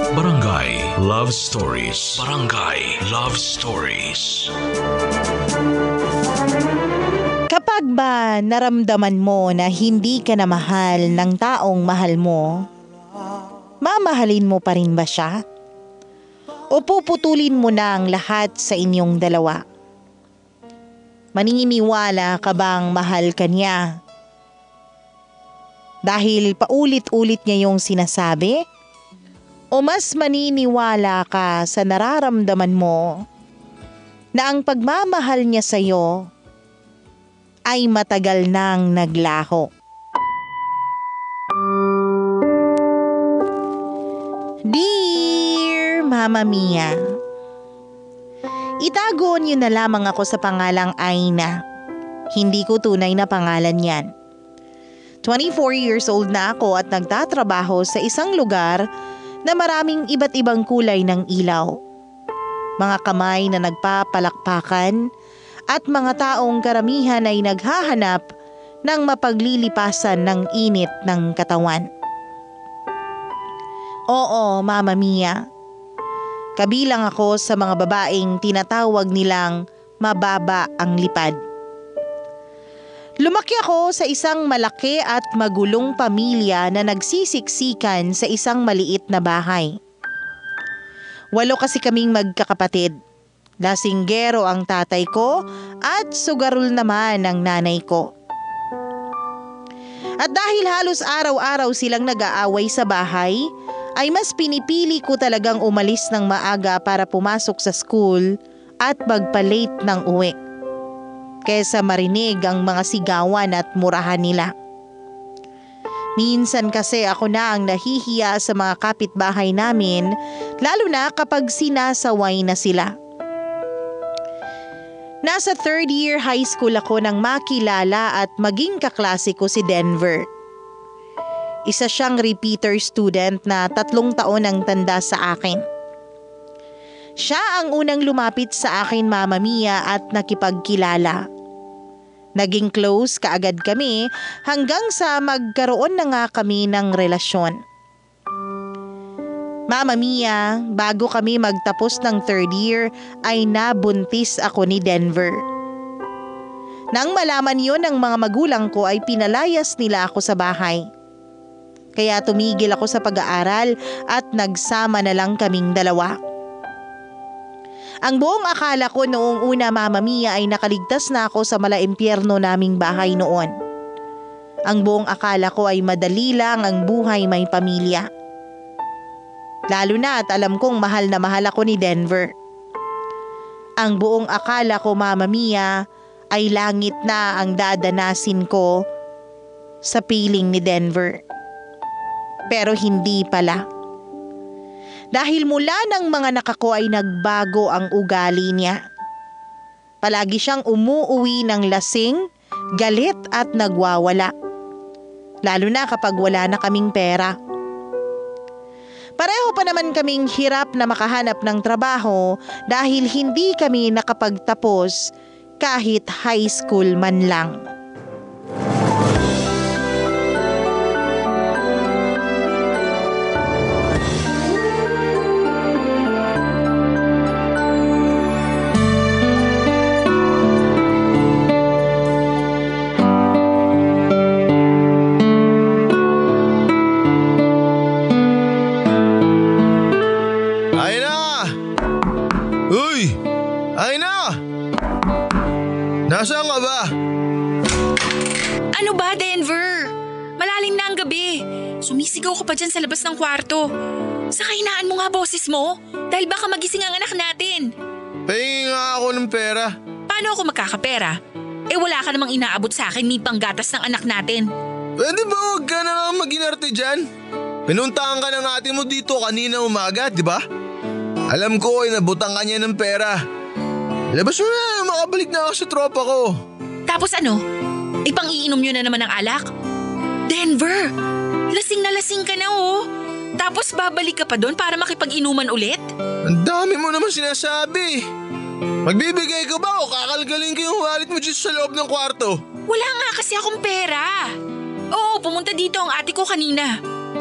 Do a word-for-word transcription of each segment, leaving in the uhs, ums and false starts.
Barangay Love Stories. Barangay Love Stories. Kapag ba naramdaman mo na hindi ka na mahal ng taong mahal mo, mamahalin mo pa rin ba siya? O puputulin mo na ang lahat sa inyong dalawa? Maniniwala ka bang mahal ka niya? Dahil paulit-ulit niya yung sinasabi? O mas maniniwala ka sa nararamdaman mo na ang pagmamahal niya sa'yo ay matagal nang naglaho? Dear Mama Mia, itago niyo na lamang ako sa pangalang Aina. Hindi ko tunay na pangalan yan. twenty-four years old na ako at nagtatrabaho sa isang lugar na maraming iba't ibang kulay ng ilaw. Mga kamay na nagpapalakpakan at mga taong karamihan ay naghahanap ng mapaglilipasan ng init ng katawan. Oo, Mama Mia. Kabilang ako sa mga babaeng tinatawag nilang mababa ang lipad. Lumaki ako sa isang malaki at magulong pamilya na nagsisiksikan sa isang maliit na bahay. Walo kasi kaming magkakapatid. Lasinggero ang tatay ko at sugarol naman ang nanay ko. At dahil halos araw-araw silang nag-aaway sa bahay, ay mas pinipili ko talagang umalis ng maaga para pumasok sa school at magpa-late ng uwi, kesa marinig ang mga sigawan at murahan nila. Minsan kasi ako na ang nahihiya sa mga kapitbahay namin, lalo na kapag sinasaway na sila. Nasa third year high school ako nang makilala at maging kaklase ko si Denver. Isa siyang repeater student na tatlong taon ang tanda sa akin. Siya ang unang lumapit sa akin, Mama Mia, at nakipagkilala. Naging close kaagad kami hanggang sa magkaroon na nga kami ng relasyon. Mama Mia, bago kami magtapos ng third year ay nabuntis ako ni Denver. Nang malaman yon ng mga magulang ko ay pinalayas nila ako sa bahay. Kaya tumigil ako sa pag-aaral at nagsama na lang kaming dalawa. Ang buong akala ko noong una, Mama Mia, ay nakaligtas na ako sa malaimpyerno naming bahay noon. Ang buong akala ko ay madali lang ang buhay may pamilya. Lalo na at alam kong mahal na mahal ako ni Denver. Ang buong akala ko, Mama Mia, ay langit na ang dadanasin ko sa piling ni Denver. Pero hindi pala. Dahil mula nang mga anak ko ay nagbago ang ugali niya. Palagi siyang umuuwi ng lasing, galit at nagwawala. Lalo na kapag wala na kaming pera. Pareho pa naman kaming hirap na makahanap ng trabaho dahil hindi kami nakapagtapos kahit high school man lang. Nasaan ka ba? Ano ba, Denver? Malalim na ang gabi. Sumisigaw ka pa dyan sa labas ng kwarto. Saka hinaan mo nga boses mo dahil baka magising ang anak natin. Pahingi nga ako ng pera. Paano ako makakapera? Eh wala ka namang inaabot sa akin, may panggatas ng anak natin. Pwede ba huwag ka na nga mag-inarte dyan? Pinuntahan ka ng ate mo dito kanina umaga, di ba? Alam ko ay nabutang ka niya ng pera. Labas mo na, makabalik na ako sa tropa ko. Tapos ano? Ipang-iinom nyo na naman ng alak? Denver, lasing na lasing ka na oh. Tapos babalik ka pa doon para makipag-inuman ulit? Ang dami mo naman sinasabi. Magbibigay ka ba o kakalgalin ko yung wallet mo dito sa loob ng kwarto? Wala nga kasi akong pera. Oo, pumunta dito ang ate ko kanina.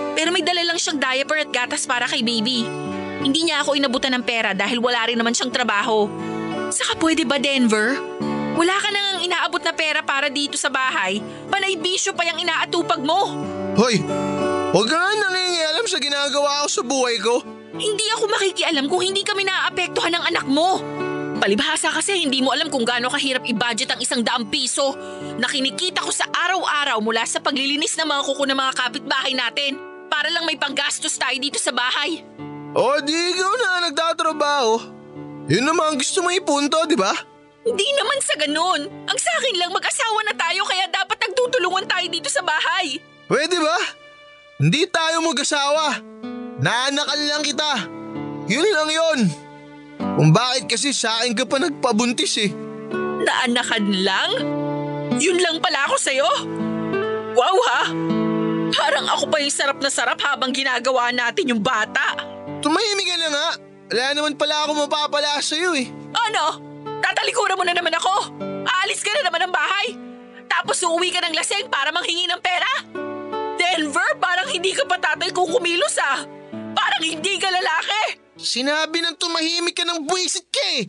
Pero may dala lang siyang diaper at gatas para kay baby. Hindi niya ako inabutan ng pera dahil wala rin naman siyang trabaho. Saka pwede ba, Denver? Wala ka nang inaabot na pera para dito sa bahay. Panay bisyo pa yung inaatupag mo. Hoy, huwag ka nga nangingialam sa ginagawa ko sa buhay ko. Hindi ako makikialam kung hindi kami naaapektuhan ng anak mo. Palibhasa kasi hindi mo alam kung gaano kahirap i-budget ang isang daang piso na kinikita ko sa araw-araw mula sa paglilinis ng mga kuko ng mga kapitbahay natin para lang may panggastos tayo dito sa bahay. O di ikaw na nagtatrabaho. Yun naman gusto mo ipunto, di ba? Hindi naman sa ganun. Ang sa akin lang mag-asawa na tayo kaya dapat nagtutulungan tayo dito sa bahay. Pwede ba? Hindi tayo mag-asawa. Naanakan lang kita. Yun lang yun. Kung bakit kasi sa akin ka pa nagpabuntis eh. Naanakan lang? Yun lang pala ako sa'yo? Wow ha! Parang ako pa yung sarap na sarap habang ginagawa natin yung bata. Tumahimik ka na nga. Wala naman pala ako mapapala sa'yo eh. Ano? Tatalikuran mo na naman ako? Aalis ka na naman ng bahay? Tapos uuwi ka ng laseng para manghingi ng pera? Denver, parang hindi ka pa tatay kung kumilos ah. Parang hindi ka lalaki. Sinabi ng tumahimik ka ng buwisit ka eh.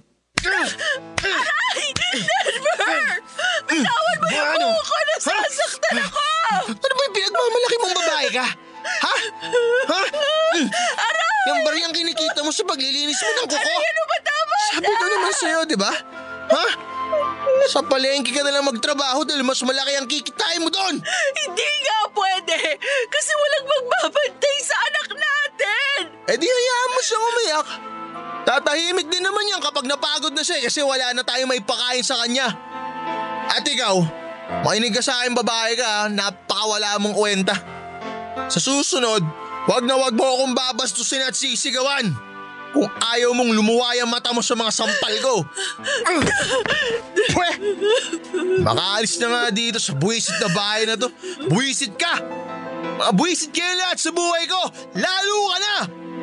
Aray! Denver! Bitawan mo yung Ano? buko na sasaktan ako! Ano ba yung pinagmamalaki mong babae ka? Ha? Ha? Aray! Yung bariyang kinikita mo sa paglilinis mo ng kuko? Aray, ano ba tama Sabi ko naman sa'yo, di ba? Ha? Sa palengke ka na lang magtrabaho dahil mas malaki ang kikitain mo doon. Hindi nga pwede kasi walang magbabantay sa anak natin. Eh di hayaan mo siyang umiyak. Tatahimik din naman yan kapag napagod na siya kasi wala na tayong may pakain sa kanya. At ikaw, makinig ka sa akin babae ka ha, napakawala mong kwenta. Sa susunod, wag na wag mo akong babastusin at sisigawan. Kung ayaw mong lumuway ang mata mo sa mga sampal ko. Pwe! Makaalis na nga dito sa buwisit na bahay na to. Buwisit ka! Mga buwisit kayo lahat sa buhay ko! Lalo ka na!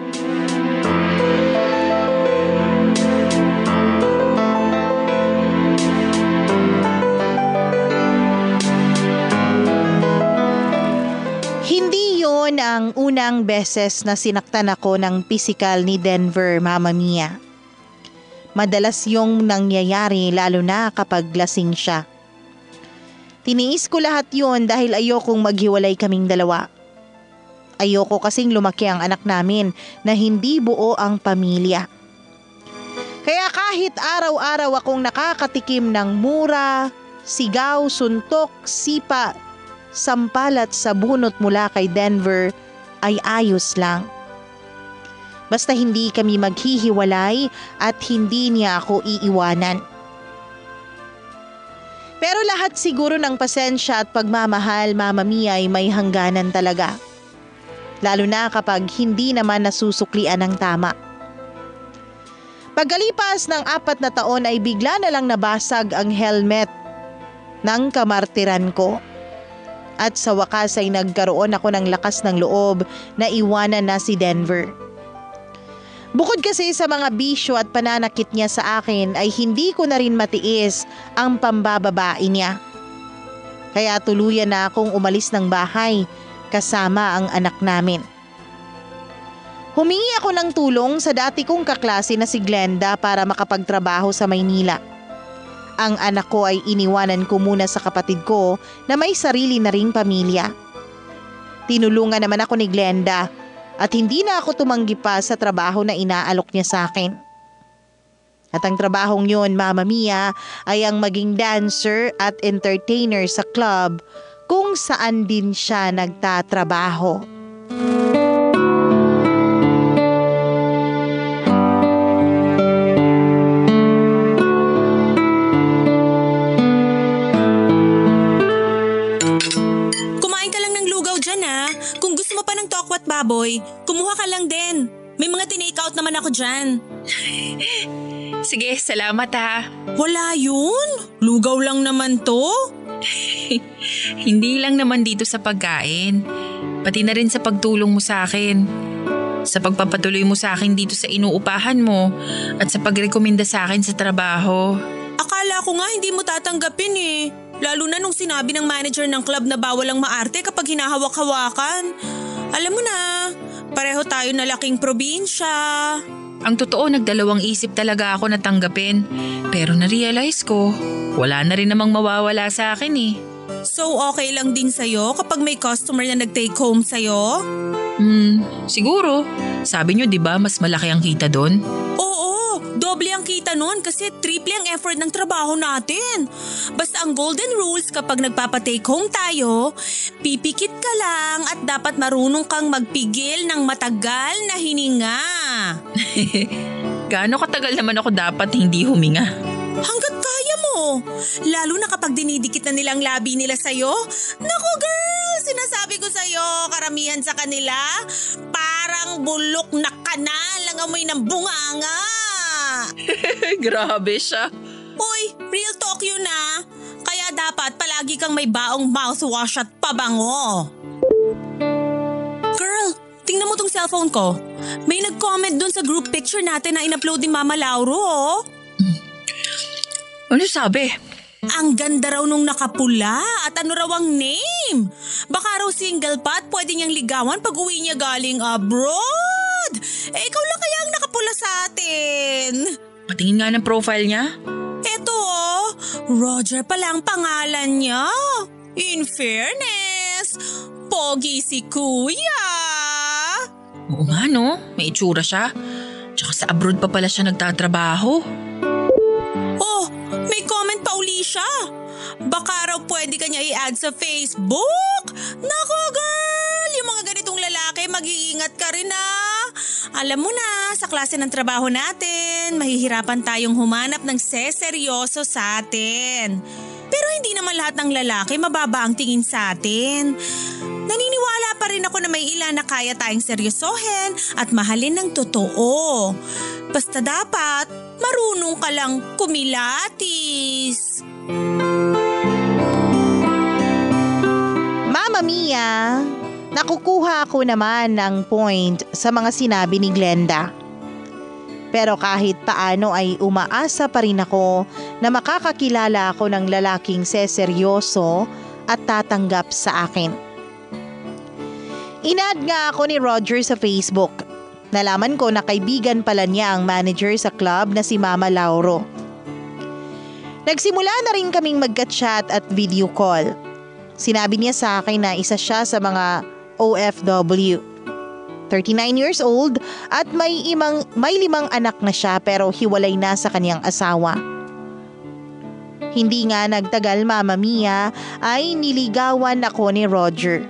Hindi yon ang unang beses na sinaktan ako ng pisikal ni Denver, Mama Mia. Madalas yung nangyayari lalo na kapag lasing siya. Tiniis ko lahat yon dahil ayokong maghiwalay kaming dalawa. Ayoko kasing lumaki ang anak namin na hindi buo ang pamilya. Kaya kahit araw-araw akong nakakatikim ng mura, sigaw, suntok, sipa, sampalat sa bunot mula kay Denver ay ayos lang. Basta hindi kami maghihiwalay at hindi niya ako iiwanan. Pero lahat siguro ng pasensya at pagmamahal, Mama Mia, ay may hangganan talaga. Lalo na kapag hindi naman nasusuklian ng tama. Pagkalipas ng apat na taon ay bigla na lang nabasag ang helmet ng kamartiran ko. At sa wakas ay nagkaroon ako ng lakas ng loob na iwanan na si Denver. Bukod kasi sa mga bisyo at pananakit niya sa akin ay hindi ko na rin matiis ang pambababae niya. Kaya tuluyan na akong umalis ng bahay kasama ang anak namin. Humingi ako ng tulong sa dati kong kaklase na si Glenda para makapagtrabaho sa Maynila. Ang anak ko ay iniwanan ko muna sa kapatid ko na may sarili na ring pamilya. Tinulungan naman ako ni Glenda at hindi na ako tumanggi pa sa trabaho na inaalok niya sa akin. At ang trabahong yun, Mama Mia, ay ang maging dancer at entertainer sa club kung saan din siya nagtatrabaho. Tokwat baboy, kumuha ka lang din. May mga tinake out naman ako dyan. Sige, salamat ha. Wala yun. Lugaw lang naman to. Hindi lang naman dito sa pagkain. Pati na rin sa pagtulong mo sa akin. Sa pagpapatuloy mo sa akin dito sa inuupahan mo at sa pagrekomenda sa akin sa trabaho. Akala ko nga hindi mo tatanggapin eh. Lalo na nung sinabi ng manager ng club na bawal ang maarte kapag hinahawak-hawakan. Alam mo na, pareho tayo na laking probinsya. Ang totoo, nagdalawang isip talaga ako na tanggapin. Pero na-realize ko, wala na rin namang mawawala sa akin eh. So okay lang din sa'yo kapag may customer na nag-take home sa'yo? Hmm, siguro. Sabi nyo, di ba, mas malaki ang kita doon? Oo, doble ang kita nun kasi triple ang effort ng trabaho natin. Basta ang golden rules kapag nagpapatake home tayo, pipikit ka lang at dapat marunong kang magpigil ng matagal na hininga. Gaano katagal naman ako dapat hindi huminga? Hanggat kaya mo. Lalo na kapag dinidikit na nilang labi nila sa'yo. Naku girl, sinasabi ko sa'yo, karamihan sa kanila, parang bulok na kanal ang amoy ng bunganga. Grabe siya. Uy, real talk yun ah. Kaya dapat palagi kang may baong mouthwash at pabango. Girl, tingnan mo tong cellphone ko. May nag-comment dun sa group picture natin na in-upload ni Mama Lauro oh. Ano sabi? Ang ganda raw nung nakapula at ano raw ang name. Baka raw single pa at pwede niyang ligawan pag uwi niya galing abroad. Eh ikaw lang kaya ang nakapula sa atin. Patingin nga ng profile niya. Eto oh, Roger pala ang pangalan niya. In fairness, pogi si kuya. Oo nga no, may itsura siya. Tsaka sa abroad pa pala siya nagtatrabaho. Oh, may comment pa uli siya. Baka raw pwede kanya i-add sa Facebook. Nako girl, yung mga ganitong lalaki, mag-iingat ka rin ah. Alam mo na, sa klase ng trabaho natin, mahihirapan tayong humanap ng seseryoso sa atin. Pero hindi naman lahat ng lalaki mababa ang tingin sa atin. Naniniwala pa rin ako na may ilan na kaya tayong seryosohin at mahalin ng totoo. Basta dapat, marunong ka lang kumilatis. Mama Mia, nakukuha ko naman ng point sa mga sinabi ni Glenda. Pero kahit paano ay umaasa pa rin ako na makakakilala ako ng lalaking seseryoso at tatanggap sa akin. Inad nga ako ni Roger sa Facebook. Nalaman ko na kaibigan pala niya ang manager sa club na si Mama Lauro. Nagsimula na rin kaming magka-chat at video call. Sinabi niya sa akin na isa siya sa mga O F W. thirty-nine years old at may, imang, may limang anak na siya pero hiwalay na sa kanyang asawa. Hindi nga nagtagal Mama Mia ay niligawan ako ni Roger.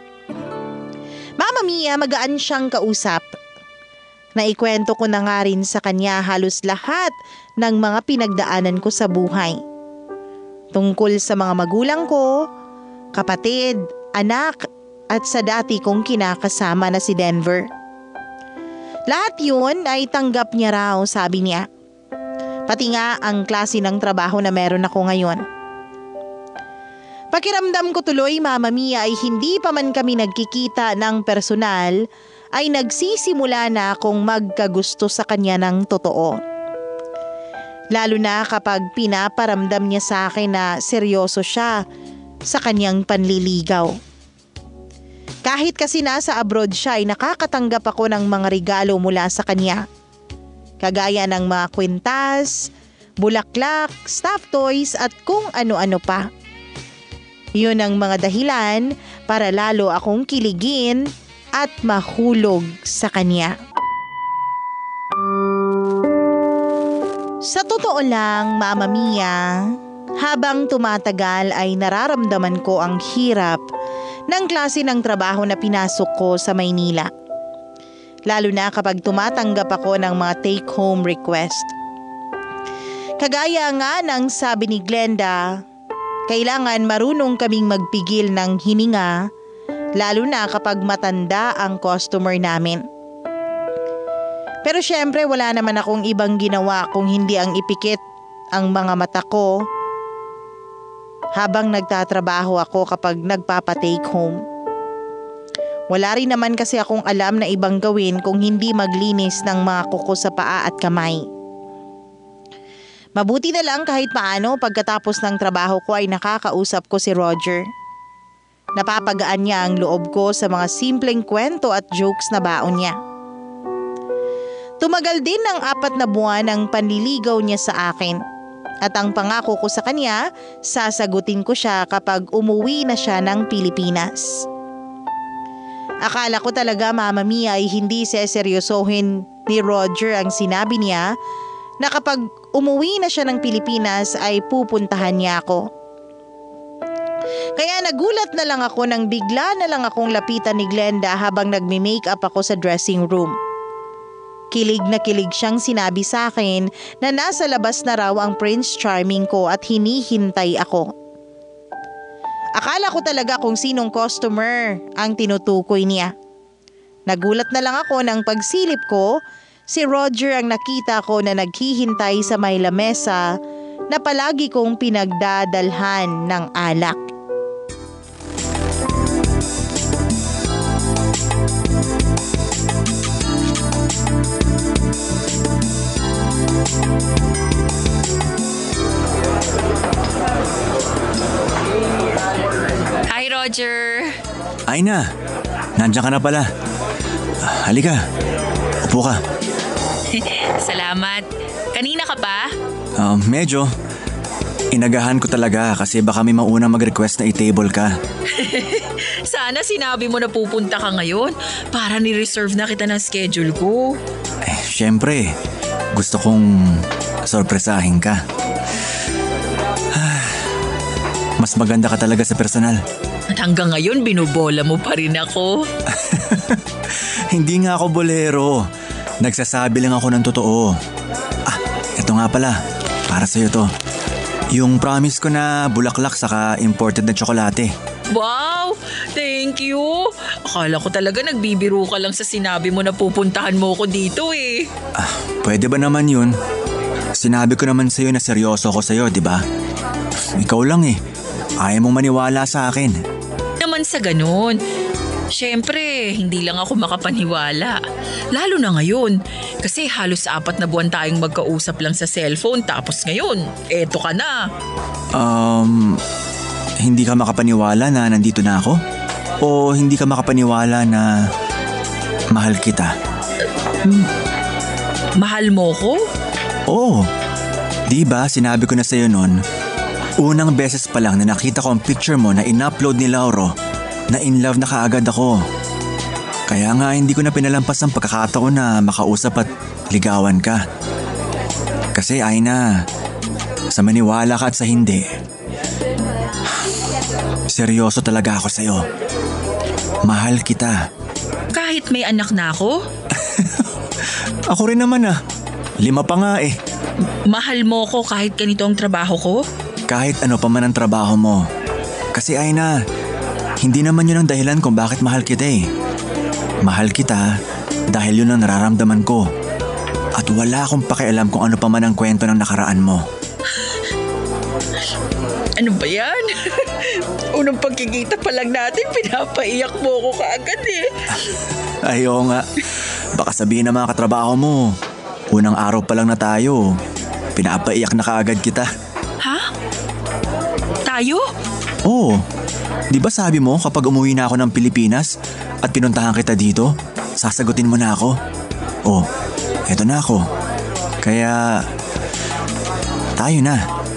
Mama Mia, magaan siyang kausap. Naikwento ko na nga rin sa kanya halos lahat ng mga pinagdaanan ko sa buhay. Tungkol sa mga magulang ko, kapatid, anak, at sa dati kong kinakasama na si Denver. Lahat yun ay tanggap niya raw, sabi niya. Pati nga ang klase ng trabaho na meron ako ngayon. Pakiramdam ko tuloy, Mama Mia, ay hindi pa man kami nagkikita ng personal, ay nagsisimula na akong magkagusto sa kanya ng totoo. Lalo na kapag pinaparamdam niya sa akin na seryoso siya sa kanyang panliligaw. Kahit kasi nasa abroad siya ay nakakatanggap ako ng mga regalo mula sa kanya. Kagaya ng mga kwintas, bulaklak, stuffed toys at kung ano-ano pa. Yun ang mga dahilan para lalo akong kiligin at mahulog sa kanya. Sa totoo lang, Mama Mia, habang tumatagal ay nararamdaman ko ang hirap ng klase ng trabaho na pinasok ko sa Maynila. Lalo na kapag tumatanggap ako ng mga take-home request. Kagaya nga ng sabi ni Glenda, kailangan marunong kaming magpigil ng hininga, lalo na kapag matanda ang customer namin. Pero syempre wala naman akong ibang ginawa kung hindi ang ipikit ang mga mata ko habang nagtatrabaho ako kapag nagpapa-take home. Wala rin naman kasi akong alam na ibang gawin kung hindi maglinis ng mga kuko sa paa at kamay. Mabuti na lang kahit paano pagkatapos ng trabaho ko ay nakakausap ko si Roger. Napapagaan niya ang loob ko sa mga simpleng kwento at jokes na baon niya. Tumagal din ng apat na buwan ang panliligaw niya sa akin. At ang pangako ko sa kanya, sasagutin ko siya kapag umuwi na siya ng Pilipinas. Akala ko talaga Mama Mia ay hindi seseryosohin ni Roger ang sinabi niya na kapag umuwi na siya ng Pilipinas ay pupuntahan niya ako. Kaya nagulat na lang ako nang bigla na lang akong lapitan ni Glenda habang nagme-makeup ako sa dressing room. Kilig na kilig siyang sinabi sa akin na nasa labas na raw ang Prince Charming ko at hinihintay ako. Akala ko talaga kung sinong customer ang tinutukoy niya. Nagulat na lang ako nang pagsilip ko, si Roger ang nakita ko na naghihintay sa may lamesa na palagi kong pinagdadalhan ng alak. Hi, Roger. Aina, nandiyan ka na pala. Halika, upo ka. Salamat. Kanina ka pa? Um, medyo. Inagahan ko talaga kasi baka may mauna mag-request na i-table ka. Sana sinabi mo na pupunta ka ngayon para ni-reserve na kita ng schedule ko. Eh, syempre. Gusto kong sorpresahin ka. Mas maganda ka talaga sa personal. At hanggang ngayon, binubola mo pa rin ako. Hindi nga ako bolero. Nagsasabi lang ako ng totoo. Ah, eto nga pala. Para sa'yo to. Yung promise ko na bulaklak saka imported na tsokolate. Wow! Thank you! Akala ko talaga nagbibiro ka lang sa sinabi mo na pupuntahan mo ko dito eh. Ah, pwede ba naman yun? Sinabi ko naman sa'yo na seryoso ako sa'yo, di ba? Ikaw lang eh. Ayaw mong maniwala sa akin. Naman sa ganun. Siyempre, hindi lang ako makapaniwala. Lalo na ngayon. Kasi halos apat na buwan tayong magkausap lang sa cellphone tapos ngayon, eto ka na. Um, hindi ka makapaniwala na nandito na ako? O hindi ka makapaniwala na mahal kita? Mahal mo ko? Oo. Di ba sinabi ko na sa'yo nun, unang beses pa lang na nakita ko ang picture mo na in-upload ni Lauro, na in love na kaagad ako. Kaya nga hindi ko na pinalampas ang pagkakataon na makausap at ligawan ka. Kasi Aina, sa maniwala ka at sa hindi, seryoso talaga ako sa'yo. Mahal kita. Kahit may anak na ako? Ako rin naman ah. Lima pa nga eh. Mahal mo ko kahit ganito ang trabaho ko? Kahit ano pa man ang trabaho mo. Kasi Aina, hindi naman yun ang dahilan kung bakit mahal kita eh. Mahal kita dahil yun ang nararamdaman ko. At wala akong pakialam kung ano pa man ang kwento ng nakaraan mo. Ano ba yan? Unang pagkikita pa lang natin, pinapaiyak mo ko kaagad eh. Ay, oo nga. Baka sabihin ng mga katrabaho mo, unang araw pa lang na tayo, pinapaiyak na kaagad kita. Ha? Tayo? Oo. Di ba sabi mo kapag umuwi na ako ng Pilipinas at pinuntahan kita dito, sasagutin mo na ako? Oh, eto na ako. Kaya, tayo na.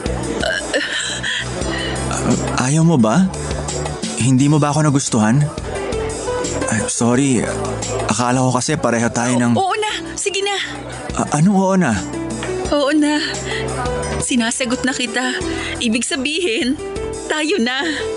Uh, ayaw mo ba? Hindi mo ba ako nagustuhan? Ay, sorry, akala ko kasi pareho tayo ng... Oo na, sige na. Uh, anong oo na? Oo na. Sinasagot na kita. Ibig sabihin, tayo na.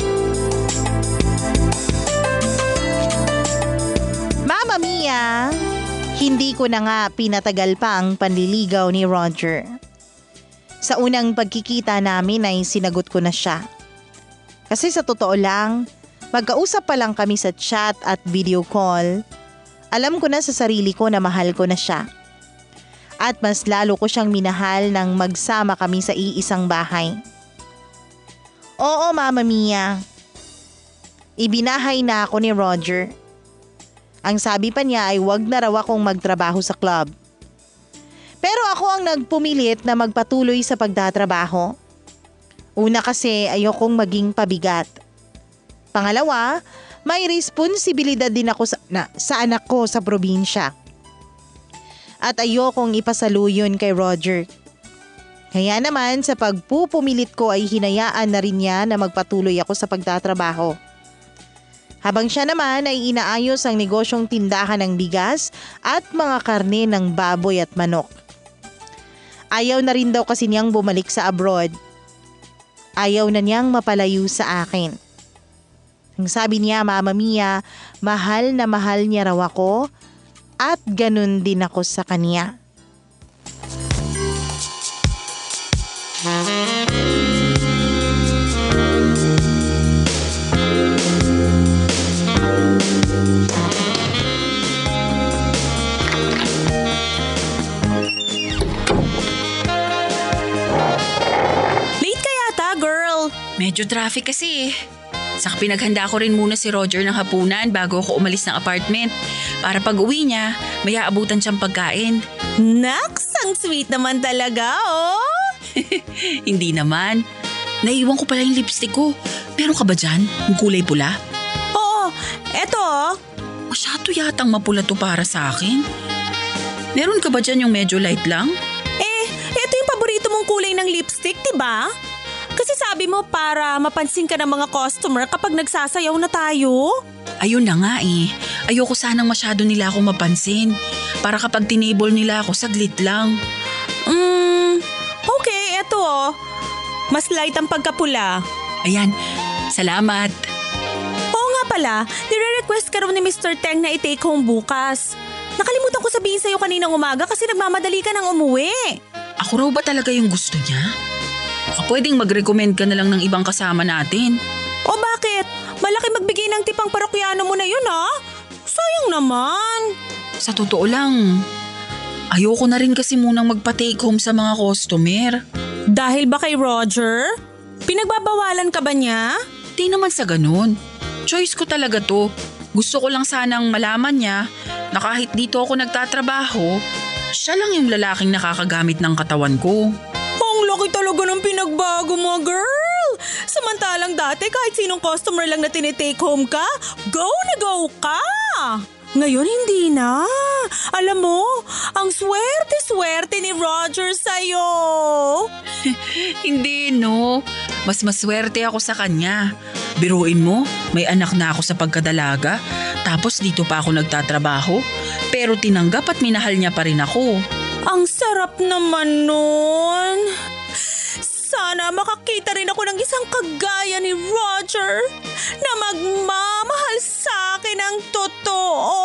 Mama Mia, hindi ko na nga pinatagal pa ang panliligaw ni Roger. Sa unang pagkikita namin ay sinagot ko na siya. Kasi sa totoo lang, magkausap pa lang kami sa chat at video call, alam ko na sa sarili ko na mahal ko na siya. At mas lalo ko siyang minahal nang magsama kami sa iisang bahay. Oo, Mama Mia. Ibinahay na ako ni Roger. Ang sabi pa niya ay wag na raw akong magtrabaho sa club. Pero ako ang nagpumilit na magpatuloy sa pagtatrabaho. Una kasi ayokong maging pabigat. Pangalawa, may responsibilidad din ako sa, na, sa anak ko sa probinsya. At ayokong ipasaluyon kay Roger. Kaya naman sa pagpupumilit ko ay hinayaan na rin niya na magpatuloy ako sa pagtatrabaho. Habang siya naman ay inaayos ang negosyong tindahan ng bigas at mga karne ng baboy at manok. Ayaw na rin daw kasi niyang bumalik sa abroad. Ayaw na niyang mapalayo sa akin. Ang sabi niya, Mama Mia, mahal na mahal niya raw ako at ganun din ako sa kanya. Medyo traffic kasi eh. Saka pinaghanda ko rin muna si Roger ng hapunan bago ako umalis ng apartment. Para pag uwi niya, may aabutan siyang pagkain. Naks, ang sweet naman talaga oh! Hindi naman. Naiwan ko pala yung lipstick ko. Meron ka ba dyan? Yung kulay pula? Oo, eto oh. Masyado yatang mapula to para sa akin. Meron ka ba dyan yung medyo light lang? Eh, eto yung paborito mong kulay ng lipstick, diba? Kasi sabi mo para mapansin ka ng mga customer kapag nagsasayaw na tayo. Ayun na nga eh. Ayoko sanang masyado nila akong mapansin. Para kapag tinable nila ako, saglit lang. Hmm, okay, eto oh. Mas light ang pagkapula. Ayan, salamat. Oo nga pala, nire-request ka raw ni Mister Teng na i-take home bukas. Nakalimutan ko sabihin sa'yo kaninang umaga kasi nagmamadali ka nang umuwi. Ako raw ba talaga yung gusto niya? Baka pwedeng mag-recommend ka na lang ng ibang kasama natin. O bakit? Malaki magbigay ng tipang parokyano mo na yun ha? Sayang naman. Sa totoo lang, ayoko na rin kasi munang magpa-take home sa mga customer. Dahil ba kay Roger? Pinagbabawalan ka ba niya? Di naman sa ganun. Choice ko talaga to. Gusto ko lang sanang malaman niya na kahit dito ako nagtatrabaho, siya lang yung lalaking nakakagamit ng katawan ko. Ang laki talaga ng pinagbago mo, girl! Samantalang dati kahit sinong customer lang na tinitake home ka, go na go ka! Ngayon hindi na. Alam mo, ang swerte-swerte ni Roger sa'yo. Hindi no. Mas maswerte ako sa kanya. Biruin mo, may anak na ako sa pagkadalaga, tapos dito pa ako nagtatrabaho, pero tinanggap at minahal niya pa rin ako. Ang sarap naman nun. Sana makakita rin ako ng isang kagaya ni Roger na magmamahal sa akin ng totoo.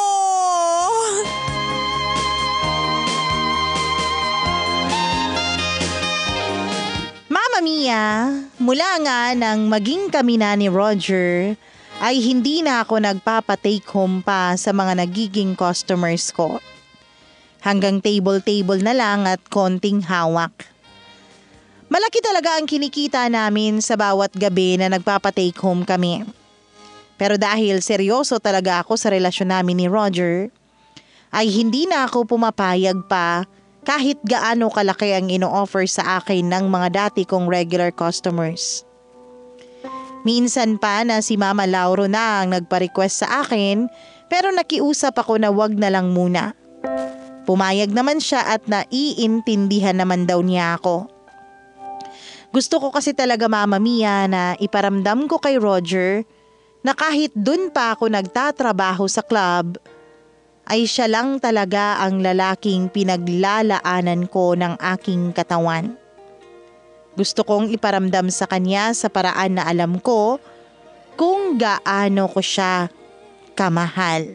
Mama Mia, mula nga nang maging kami na ni Roger, ay hindi na ako nagpapa-take home pa sa mga nagiging customers ko. Hanggang table-table na lang at konting hawak. Malaki talaga ang kinikita namin sa bawat gabi na nagpapa-take home kami. Pero dahil seryoso talaga ako sa relasyon namin ni Roger, ay hindi na ako pumapayag pa kahit gaano kalaki ang ino-offer sa akin ng mga dati kong regular customers. Minsan pa na si Mama Lauro na ang nagpa-request sa akin, pero nakiusap ako na wag na lang muna. Pumayag naman siya at naiintindihan naman daw niya ako. Gusto ko kasi talaga, Mama Mia, na iparamdam ko kay Roger na kahit dun pa ako nagtatrabaho sa club, ay siya lang talaga ang lalaking pinaglalaanan ko ng aking katawan. Gusto kong iparamdam sa kanya sa paraan na alam ko kung gaano ko siya kamahal.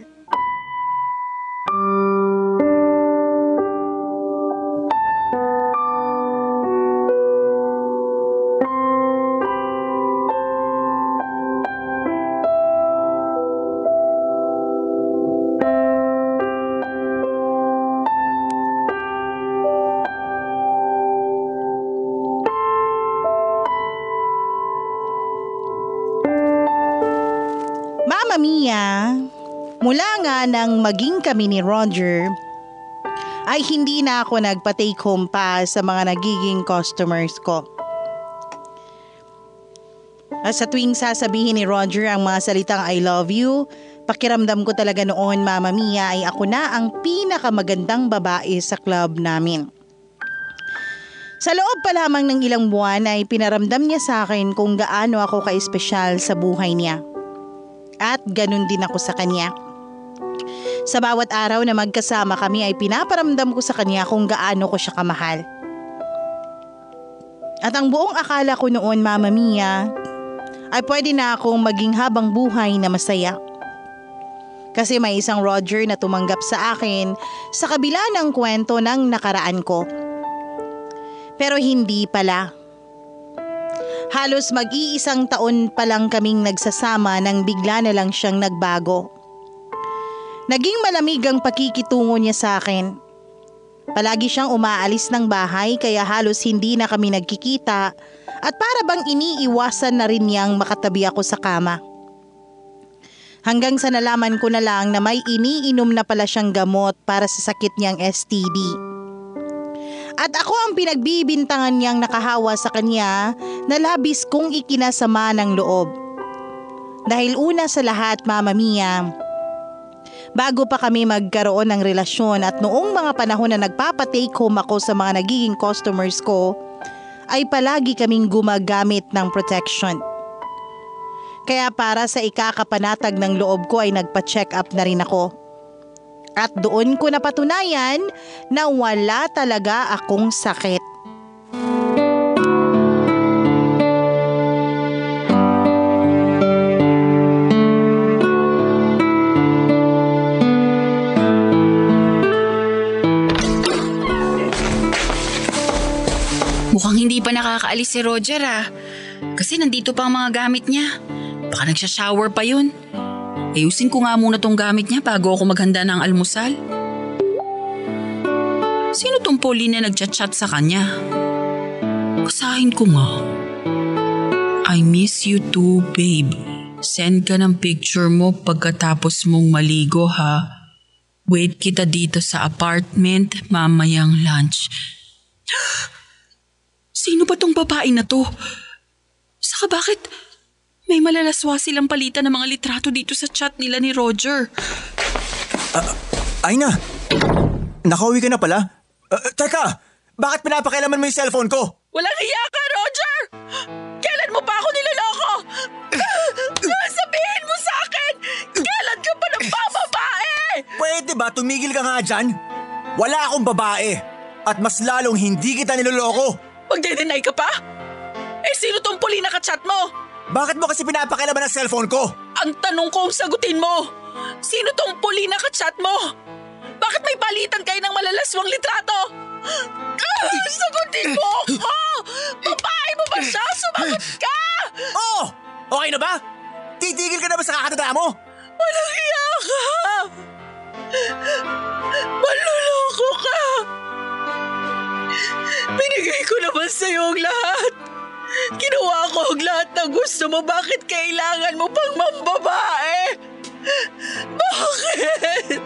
Mia, mula nga nang maging kami ni Roger, ay hindi na ako nagpa-take home pa sa mga nagiging customers ko. At sa tuwing sasabihin ni Roger ang mga salitang I love you, pakiramdam ko talaga noon, Mama Mia, ay ako na ang pinakamagandang babae sa club namin. Sa loob pa lamang ng ilang buwan ay pinaramdam niya sa akin kung gaano ako ka-espesyal sa buhay niya. At ganun din ako sa kanya. Sa bawat araw na magkasama kami ay pinaparamdam ko sa kanya kung gaano ko siya kamahal. At ang buong akala ko noon, Mama Mia, ay pwede na akong maging habang buhay na masaya. Kasi may isang Roger na tumanggap sa akin sa kabila ng kwento ng nakaraan ko. Pero hindi pala. Halos mag-iisang taon pa lang kaming nagsasama nang bigla na lang siyang nagbago. Naging malamig ang pakikitungo niya sa akin. Palagi siyang umaalis ng bahay kaya halos hindi na kami nagkikita at para bang iniiwasan na rin niyang makatabi ako sa kama. Hanggang sa nalaman ko na lang na may iniinom na pala siyang gamot para sa sakit niyang S T D. At ako ang pinagbibintangan niyang nakahawa sa kanya na labis kong ikinasama ng loob. Dahil una sa lahat, Mama Mia, bago pa kami magkaroon ng relasyon at noong mga panahon na nagpapatake home ako sa mga nagiging customers ko, ay palagi kaming gumagamit ng protection. Kaya para sa ikakapanatag ng loob ko ay nagpa-check up na rin ako. At doon ko napatunayan na wala talaga akong sakit. Mukhang hindi pa nakakaalis si Roger ah. Kasi nandito pa ang mga gamit niya. Baka nagsha-shower pa yun. Ayusin ko nga muna tong gamit niya bago ako maghanda ng almusal. Sino tong Pauline na nagchat-chat sa kanya? Basahin ko nga. I miss you too, babe. Send ka ng picture mo pagkatapos mong maligo ha. Wait kita dito sa apartment mamayang lunch. Sino ba tong babae na to? Saka bakit may malalaswa silang palitan ng mga litrato dito sa chat nila ni Roger? Uh, Aina, nakauwi ka na pala? Uh, teka, bakit pinapakialaman mo yung cellphone ko? Walang hiya ka, Roger! Kailan mo pa ako niloloko? Sabihin mo sa akin, kailan ka pa nagbababae? Pwede ba tumigil ka nga dyan? Wala akong babae at mas lalong hindi kita niloloko. Magde-deny ka pa? Eh sino tong puli na ka-chat mo? Bakit mo kasi pinapakialaman ang cellphone ko? Ang tanong ko, sagutin mo. Sino tong puli na ka-chat mo? Bakit may palitan kayo ng malalaswang litrato? Ah, sagutin mo ako! Babae mo ba siya? Sumagot ka! Oo! Okay na ba? Titigil ka na ba sa kakatanda mo? Walang hiya ka! Manloloko ka! Binigay ko naman sa'yo ang lahat. Ginawa ko ang lahat na gusto mo. Bakit kailangan mo pang mambabae? Bakit?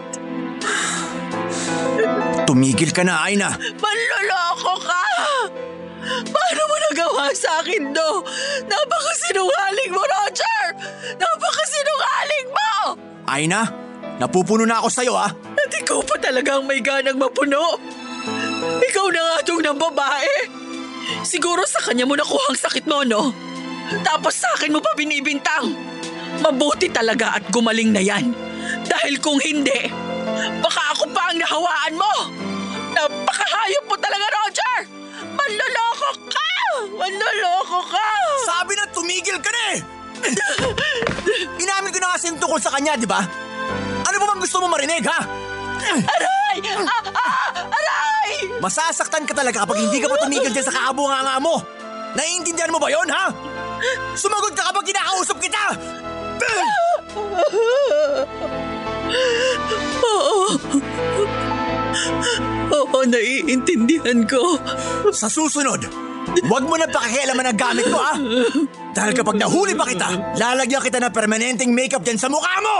Tumigil ka na, Aina. Manloloko ka! Paano mo nagawa sa akin to? Napakasinungaling mo, Roger! Napakasinungaling mo! Aina, napupuno na ako sa'yo, ha? At ikaw pa talagang may ganang mapuno. Ikaw na nga itong ng babae. Siguro sa kanya mo nakuha ang sakit mo, no? Tapos sa akin mo pa binibintang. Mabuti talaga at gumaling na yan. Dahil kung hindi, baka ako pa ang nahawaan mo. Napakahayop mo talaga, Roger! Manloloko ka! Manloloko ka! Sabi na tumigil ka na eh! Inamin ko na kasi yung tungkol sa kanya, di ba? Ano ba bang gusto mo marinig, ha? Aray! Ah, ah, aray! Masasaktan ka talaga kapag hindi ka pa tumigil dyan sa kaabunga-nga mo. Naiintindihan mo ba yon, ha? Sumagot ka kapag kinakausap kita! Oo. Oo, naiintindihan ko. Sa susunod, huwag mo na pakikialaman ang gamit ko, ha? Dahil kapag nahuli pa kita, lalagyan kita ng permanenteng makeup dyan sa mukha mo!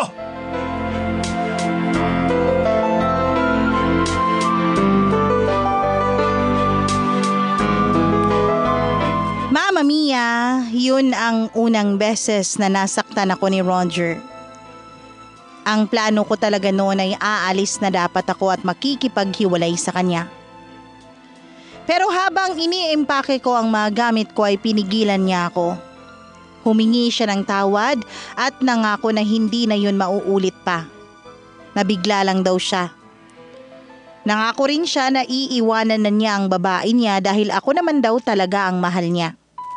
Mama Mia, yun Yun ang unang beses na nasaktan ako ni Roger. Ang plano ko talaga noon ay aalis na dapat ako at makikipaghiwalay sa kanya. Pero habang iniimpake ko ang mga gamit ko ay pinigilan niya ako. Humingi siya ng tawad at nangako na hindi na yun mauulit pa. Nabigla lang daw siya. Nangako rin siya na iiwanan na niya ang babae niya dahil ako naman daw talaga ang mahal niya.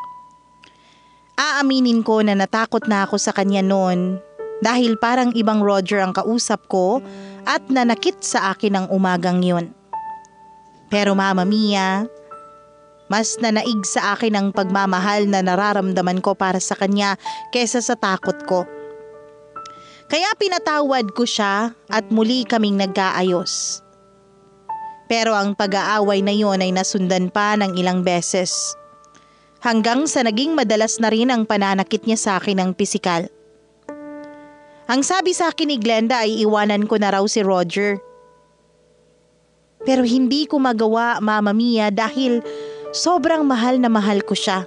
Aaminin ko na natakot na ako sa kanya noon dahil parang ibang Roger ang kausap ko at nanakit sa akin ang umagang yun. Pero Mama Mia, mas nanaig sa akin ang pagmamahal na nararamdaman ko para sa kanya kesa sa takot ko. Kaya pinatawad ko siya at muli kaming nagkaayos. Pero ang pag-aaway na yun ay nasundan pa ng ilang beses. Hanggang sa naging madalas na rin ang pananakit niya sa akin ng pisikal. Ang sabi sa akin ni Glenda ay iwanan ko na raw si Roger. Pero hindi ko magawa, Mama Mia, dahil sobrang mahal na mahal ko siya.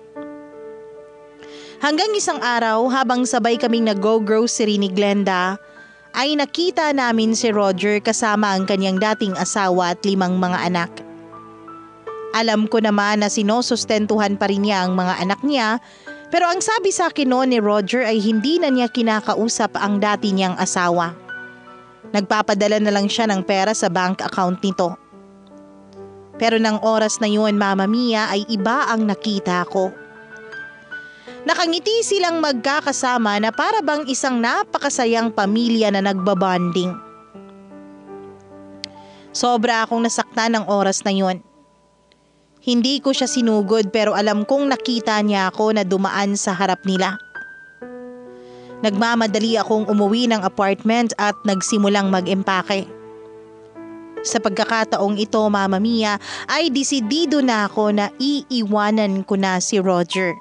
Hanggang isang araw habang sabay kaming nag-go-grocery ni Glenda, ay nakita namin si Roger kasama ang kanyang dating asawa at limang mga anak. Alam ko naman na sinusustentuhan pa rin niya ang mga anak niya, pero ang sabi sa akin noon ni Roger ay hindi na niya kinakausap ang dati niyang asawa. Nagpapadala na lang siya ng pera sa bank account nito. Pero ng oras na yun, Mama Mia, ay iba ang nakita ko. Nakangiti silang magkakasama na para bang isang napakasayang pamilya na nagbabanding. Sobra akong nasaktan ng oras na yun. Hindi ko siya sinugod pero alam kong nakita niya ako na dumaan sa harap nila. Nagmamadali akong umuwi ng apartment at nagsimulang mag-empake. Sa pagkakataong ito, Mama Mia, ay desidido na ako na iiwanan ko na si Roger.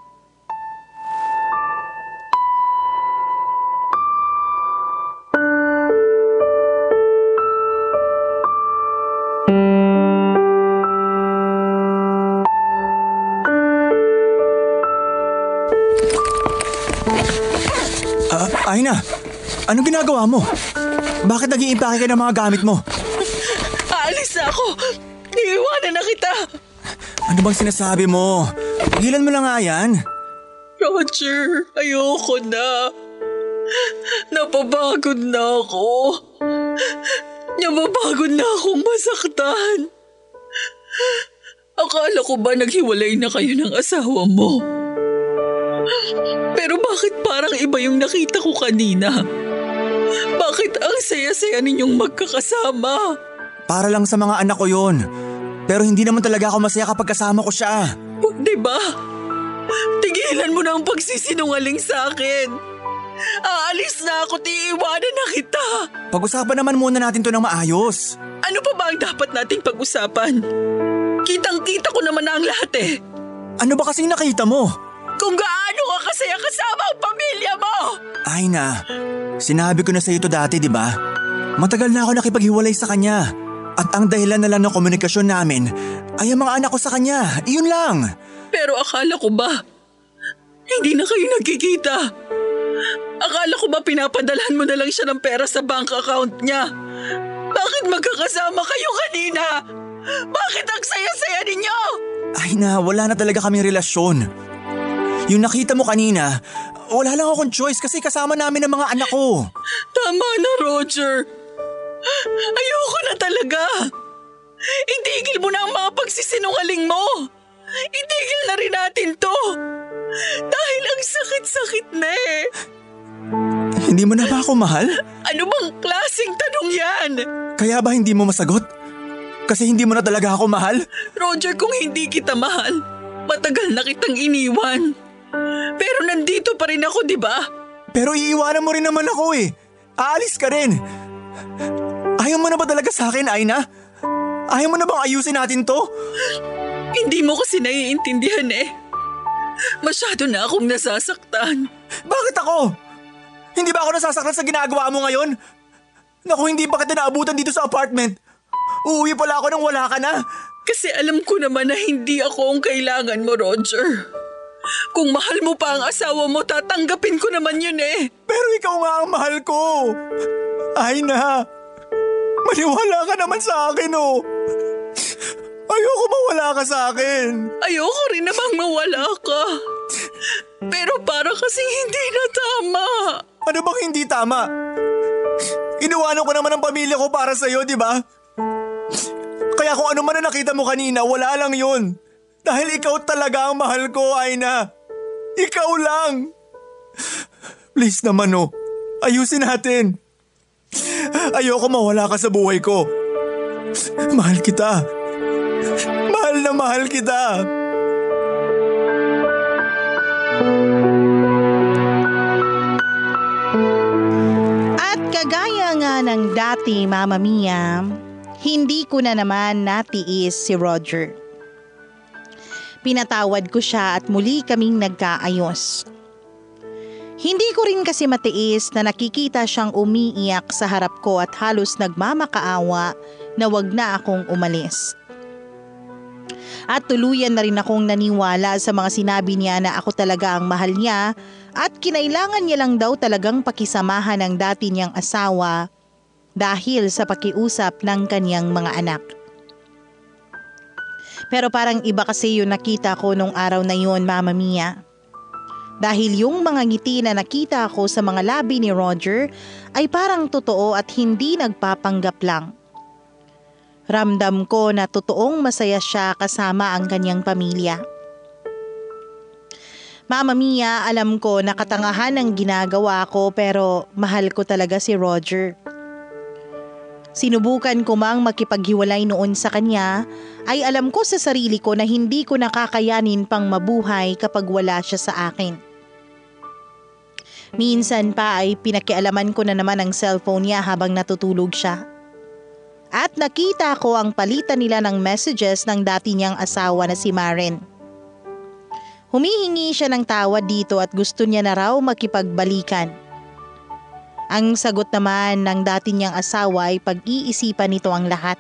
Aina, anong ginagawa mo? Bakit nag-iimpake ka ng mga gamit mo? Aalis na ako! Iiwanan na kita! Ano bang sinasabi mo? Pigilan mo lang nga yan. Roger, ayoko na. Napapagod na ako. Napapagod na akong masaktan. Akala ko ba naghiwalay na kayo ng asawa mo? Pero bakit parang iba yung nakita ko kanina? Bakit ang saya-saya ninyong magkakasama? Para lang sa mga anak ko yun. Pero hindi naman talaga ako masaya kapag kasama ko siya. Diba? Tigilan mo na ang pagsisinungaling sa akin. Aalis na ako, tiiwanan na kita. Pag-usapan naman muna natin to ng maayos. Ano pa ba ang dapat nating pag-usapan? Kitang-kita ko naman na ang lahat eh. Ano ba kasing nakita mo? Kung gaano ka kasaya kasama ang pamilya mo! Aina, sinabi ko na sa iyo to dati, di ba? Matagal na ako nakipaghiwalay sa kanya. At ang dahilan na lang ng komunikasyon namin ay ang mga anak ko sa kanya. Iyon lang. Pero akala ko ba, hindi na kayo nagkikita? Akala ko ba pinapadalhan mo na lang siya ng pera sa bank account niya? Bakit magkakasama kayo kanina? Bakit ang saya-saya ninyo? Aina, wala na talaga kaming relasyon. Yung nakita mo kanina, wala lang akong choice kasi kasama namin ang mga anak ko. Tama na, Roger. Ayoko na talaga. Itigil mo na ang mga pagsisinungaling mo. Itigil na rin natin to. Dahil ang sakit-sakit na eh. Hindi mo na ba ako mahal? Ano bang klaseng tanong yan? Kaya ba hindi mo masagot? Kasi hindi mo na talaga ako mahal? Roger, kung hindi kita mahal, matagal na kitang iniwan. Pero nandito pa rin ako, di ba? Pero iiwanan mo rin naman ako eh. Aalis ka rin. Ayaw mo na ba talaga sa akin, Aina? Ayaw mo na bang ayusin natin to? Hindi mo kasi naiintindihan eh. Masyado na akong nasasaktan. Bakit ako? Hindi ba ako nasasaktan sa ginagawa mo ngayon? Naku, hindi ba kita naabutan dito sa apartment? Uuwi pala ako nang wala ka na. Kasi alam ko naman na hindi ako ang kailangan mo, Roger. Kung mahal mo pa ang asawa mo, tatanggapin ko naman yun eh. Pero ikaw nga ang mahal ko. Aina, maniwala ka naman sa akin oh. Ayoko mawala ka sa akin. Ayoko rin namang mawala ka. Pero para kasi hindi na tama. Ano bang hindi tama? Iniwanan ko naman ang pamilya ko para sa'yo, di ba? Kaya kung ano man na nakita mo kanina, wala lang yun. Dahil ikaw talaga ang mahal ko, Aina. Ikaw lang. Please naman oh, ayusin natin. Ayoko mawala ka sa buhay ko. Mahal kita. Mahal na mahal kita. At kagaya nga ng dati, Mama Mia, hindi ko na naman natiis si Roger. Pinatawad ko siya at muli kaming nagkaayos. Hindi ko rin kasi matiis na nakikita siyang umiiyak sa harap ko at halos nagmamakaawa na wag na akong umalis. At tuluyan na rin akong naniwala sa mga sinabi niya na ako talaga ang mahal niya at kinailangan niya lang daw talagang pakisamahan ng dati niyang asawa dahil sa pakiusap ng kaniyang mga anak. Pero parang iba kasi yung nakita ko nung araw na yun, Mama Mia. Dahil yung mga ngiti na nakita ko sa mga labi ni Roger ay parang totoo at hindi nagpapanggap lang. Ramdam ko na totoong masaya siya kasama ang kanyang pamilya. Mama Mia, alam ko na katangahan ang ginagawa ko pero mahal ko talaga si Roger. Sinubukan ko mang makipaghiwalay noon sa kanya ay alam ko sa sarili ko na hindi ko nakakayanin pang mabuhay kapag wala siya sa akin. Minsan pa ay pinakialaman ko na naman ang cellphone niya habang natutulog siya. At nakita ko ang palitan nila ng messages ng dati niyang asawa na si Maren. Humihingi siya ng tawad dito at gusto niya na raw makipagbalikan. Ang sagot naman ng dati niyang asawa ay pag-iisipan nito ang lahat.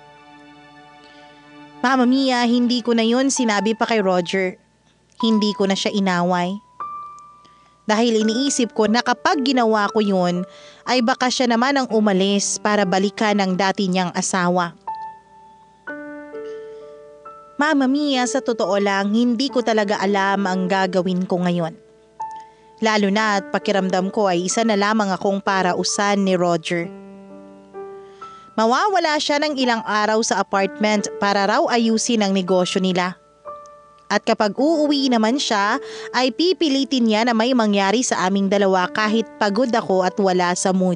Mama Mia, hindi ko na yun sinabi pa kay Roger. Hindi ko na siya inaway. Dahil iniisip ko na kapag ginawa ko yun, ay baka siya naman ang umalis para balikan ng dati niyang asawa. Mama Mia, sa totoo lang, hindi ko talaga alam ang gagawin ko ngayon. Lalo na at pakiramdam ko ay isa na lamang akong parausan ni Roger. Mawawala siya ng ilang araw sa apartment para raw ayusin ang negosyo nila. At kapag uuwi naman siya, ay pipilitin niya na may mangyari sa aming dalawa kahit pagod ako at wala sa mood.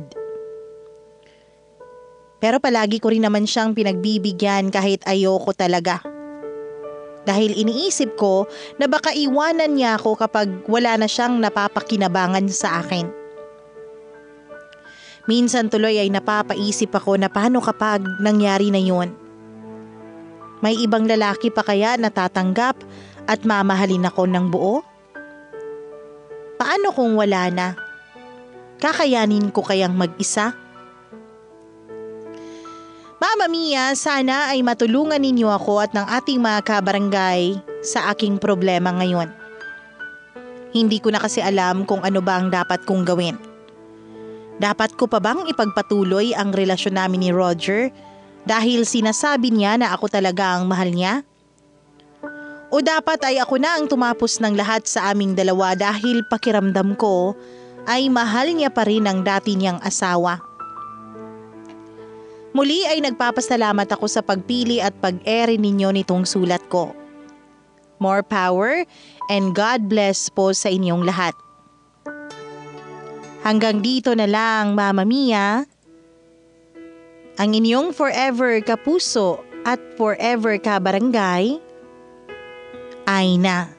Pero palagi ko rin naman siyang pinagbibigyan kahit ayoko talaga. Dahil iniisip ko na baka iwanan niya ako kapag wala na siyang napapakinabangan sa akin. Minsan tuloy ay napapaisip ako na paano kapag nangyari na yun. May ibang lalaki pa kaya natatanggap at mamahalin ako ng buo? Paano kung wala na? Kakayanin ko kayang mag-isa? Mama Mia, sana ay matulungan ninyo ako at ng ating mga kabarangay sa aking problema ngayon. Hindi ko na kasi alam kung ano ba ang dapat kong gawin. Dapat ko pa bang ipagpatuloy ang relasyon namin ni Roger dahil sinasabi niya na ako talaga ang mahal niya? O dapat ay ako na ang tumapos ng lahat sa aming dalawa dahil pakiramdam ko ay mahal niya pa rin ang dati niyang asawa? Muli ay nagpapasalamat ako sa pagpili at pag-ere ninyo nitong sulat ko. More power and God bless po sa inyong lahat. Hanggang dito na lang, Mama Mia. Ang inyong forever kapuso at forever kabarangay, Aina.